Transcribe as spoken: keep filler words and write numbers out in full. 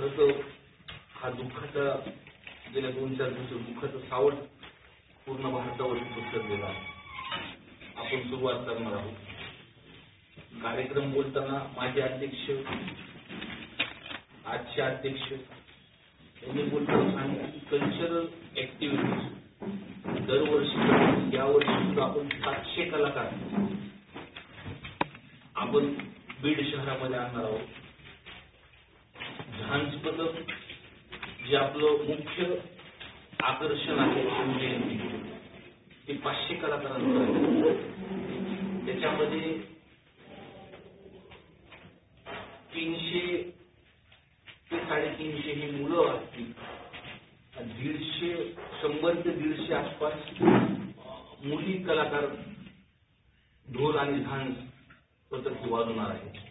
खरं तर हा दुःखाचा गेल्या दोन चार दिवस दुःखाचं सावट पूर्ण भारतावरती पसरलेला आहे. आपण सुरुवात करणार आहोत. कार्यक्रम बोलताना माझे अध्यक्ष आजचे अध्यक्ष यांनी बोलताना सांगितलं की कल्चरल ऍक्टिव्हिटीज दरवर्षी यावर्षी सुद्धा आपण सातशे कलाकार आपण बीड शहरामध्ये आणणार आहोत. झांज पथक जे आपलं मुख्य आकर्षण आहे शिवजयंती ते पाचशे कलाकारांचं आहे. त्याच्यामध्ये तीनशे ते साडेतीनशे ही मुलं असतील. दीडशे शंभर ते दीडशे आसपास मुली कलाकार ढोल आणि झांज पथक वाजवणार आहे.